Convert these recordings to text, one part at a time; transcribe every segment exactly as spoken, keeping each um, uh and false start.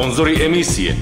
Sponzori emisije.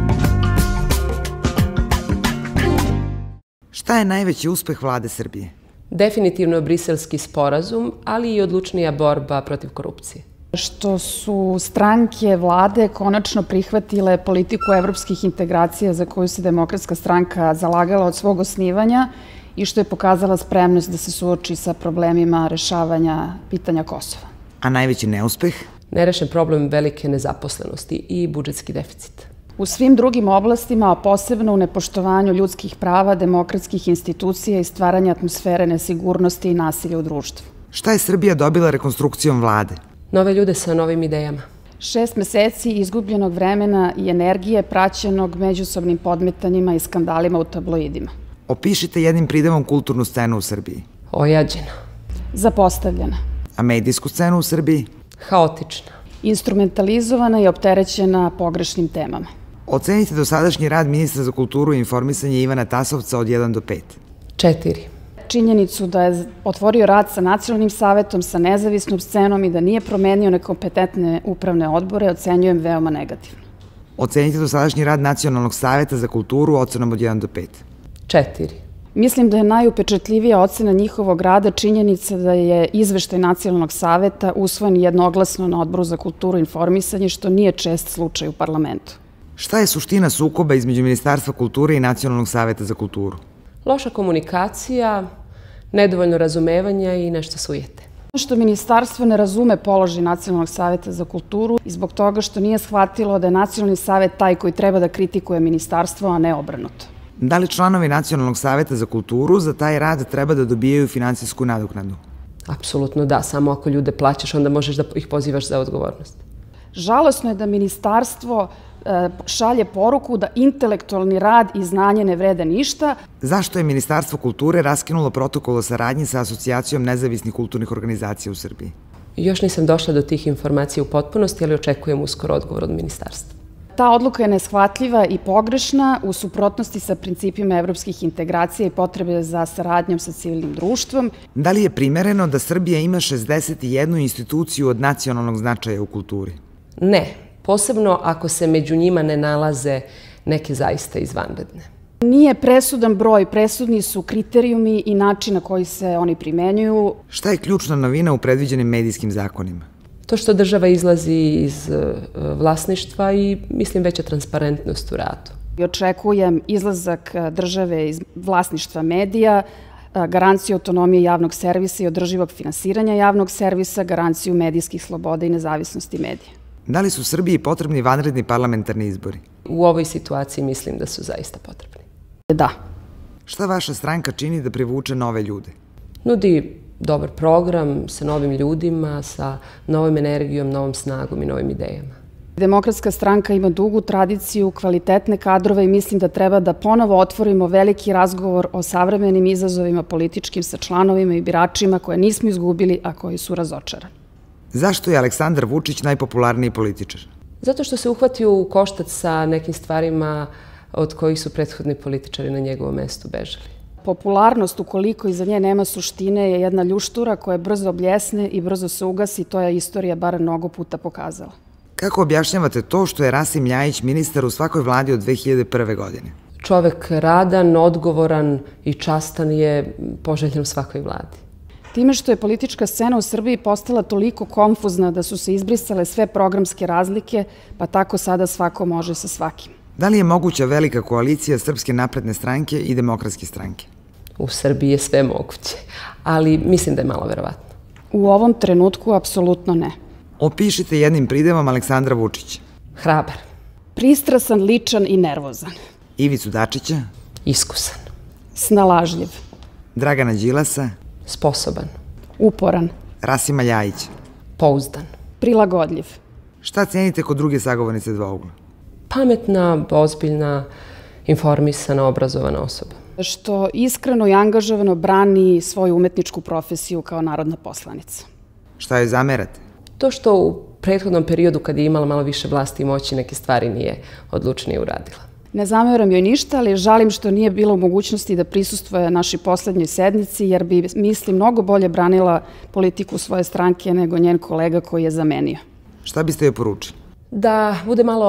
Šta je najveći uspeh vlade Srbije? Definitivno briselski sporazum, ali i odlučnija borba protiv korupcije. Što su stranke vlade konačno prihvatile politiku evropskih integracija za koju se Demokratska stranka zalagala od svog osnivanja i što je pokazala spremnost da se suoči sa problemima rešavanja pitanja Kosova. A najveći neuspeh? Nerešen problem velike nezaposlenosti i budžetski deficit. U svim drugim oblastima, a posebno u nepoštovanju ljudskih prava, demokratskih institucija i stvaranja atmosfere nesigurnosti i nasilja u društvu. Šta je Srbija dobila rekonstrukcijom vlade? Nove ljude sa novim idejama. Šest meseci izgubljenog vremena i energije praćenog međusobnim podmetanjima i skandalima u tabloidima. Opišite jednim pridevom kulturnu scenu u Srbiji. Ojađena. Zapostavljena. A medijsku scenu u Srbiji? Haotična. Instrumentalizovana i opterećena pogrešnim temama. Ocenite dosadašnji rad ministra za kulturu i informisanje Ivana Tasovca od jedan do pet. Četiri. Činjenicu da je otvorio rad sa nacionalnim savetom, sa nezavisnom scenom i da nije promenio nekompetentne upravne odbore, ocenjujem veoma negativno. Ocenite dosadašnji rad Nacionalnog saveta za kulturu ocenom od jedan do pet. Četiri. Mislim da je najupečatljivija ocena njihovog rada činjenica da je izveštaj Nacionalnog saveta usvojen jednoglasno na Odboru za kulturu i informisanje, što nije čest slučaj u parlamentu. Šta je suština sukoba između Ministarstva kulture i Nacionalnog saveta za kulturu? Loša komunikacija, nedovoljno razumevanja i nešto sujete. Što ministarstvo ne razume položaj Nacionalnog saveta za kulturu i zbog toga što nije shvatilo da je Nacionalni savet taj koji treba da kritikuje ministarstvo, a ne obrnuto. Da li članovi Nacionalnog saveta za kulturu za taj rad treba da dobijaju finansijsku nadoknadu? Apsolutno da, samo ako ljude plaćaš, onda možeš da ih pozivaš za odgovornost. Žalosno je da ministarstvo šalje poruku da intelektualni rad i znanje ne vrede ništa. Zašto je Ministarstvo kulture raskinulo protokol o saradnji sa Asocijacijom nezavisnih kulturnih organizacija u Srbiji? Još nisam došla do tih informacija u potpunosti, ali očekujem uskoro odgovor od ministarstva. Ta odluka je neshvatljiva i pogrešna u suprotnosti sa principima evropskih integracija i potrebe za saradnjom sa civilnim društvom. Da li je primereno da Srbija ima šezdeset jednu instituciju od nacionalnog značaja u kulturi? Ne, posebno ako se među njima ne nalaze neke zaista izvanredne. Nije presudan broj, presudni su kriterijumi i način na koji se oni primenjuju. Šta je ključna novina u predviđenim medijskim zakonima? To što država izlazi iz vlasništva i, mislim, veća transparentnost u radu. Očekujem izlazak države iz vlasništva medija, garanciju autonomije javnog servisa i održivog finansiranja javnog servisa, garanciju medijskih sloboda i nezavisnosti medija. Da li su Srbiji potrebni vanredni parlamentarni izbori? U ovoj situaciji mislim da su zaista potrebni. Da. Šta vaša stranka čini da privuče nove ljude? Nudi dobar program sa novim ljudima, sa novom energijom, novom snagom i novim idejama. Demokratska stranka ima dugu tradiciju, kvalitetne kadrove i mislim da treba da ponovo otvorimo veliki razgovor o savremenim izazovima političkim sa članovima i biračima koje nismo izgubili, a koji su razočarani. Zašto je Aleksandar Vučić najpopularniji političar? Zato što se uhvatio u koštac sa nekim stvarima od kojih su prethodni političari na njegovom mestu bežali. Popularnost, ukoliko iza nje nema suštine, je jedna ljuštura koja brzo obljesne i brzo se ugasi, to je istorija bar mnogo puta pokazala. Kako objašnjavate to što je Rasim Ljajić ministar u svakoj vladi od dve hiljade prve. godine? Čovek radan, odgovoran i častan je poželjen u svakoj vladi. Time što je politička scena u Srbiji postala toliko konfuzna da su se izbrisale sve programske razlike, pa tako sada svako može sa svakim. Da li je moguća velika koalicija Srpske napredne stranke i Demokratske stranke? U Srbiji je sve moguće, ali mislim da je malo verovatno. U ovom trenutku apsolutno ne. Opišite jednim pridevom Aleksandra Vučića. Hrabar. Pristrasan, ličan i nervozan. Ivicu Dačića. Iskusan. Snalažljiv. Dragana Đilasa. Sposoban. Uporan. Rasima Ljajića. Pouzdan. Prilagodljiv. Šta cenite kod druge sagovornice Dvougla? Pametna, ozbiljna, informisana, obrazovana osoba. Što iskreno i angažovano brani svoju umetničku profesiju kao narodna poslanica. Šta joj zamerate? To što u prethodnom periodu, kad je imala malo više vlasti i moći, neke stvari nije odlučnije uradila. Ne zameram joj ništa, ali žalim što nije bilo u mogućnosti da prisustvuje našoj poslednjoj sednici, jer bi, mislim, mnogo bolje branila politiku svoje stranke nego njen kolega koji je zamenio. Šta biste joj poručili? Da bude malo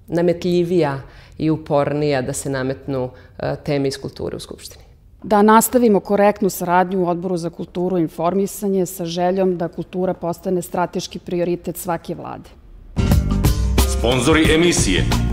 nametljivija i upornija da se nametnu teme iz kulture u Skupštini. Da nastavimo korektnu saradnju u Odboru za kulturu i informisanje sa željom da kultura postane strateški prioritet svake vlade. Sponzori emisije: